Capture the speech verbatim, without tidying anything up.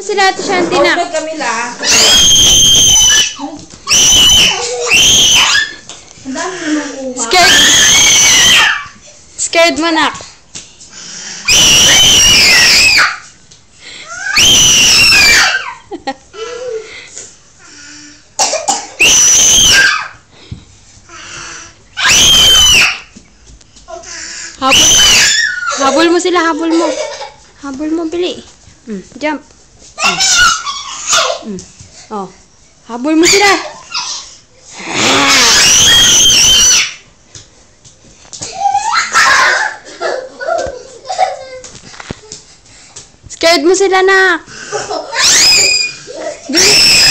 Sila ito siya, Tina. Huwag kami la. Scared. Scared mo, nak. Habol. Habol mo sila, habol mo. Habol mo, bili. Mm, jump. Mm. Mm. Oh. Habol mo sila. Scared mo sila, nak. Bili.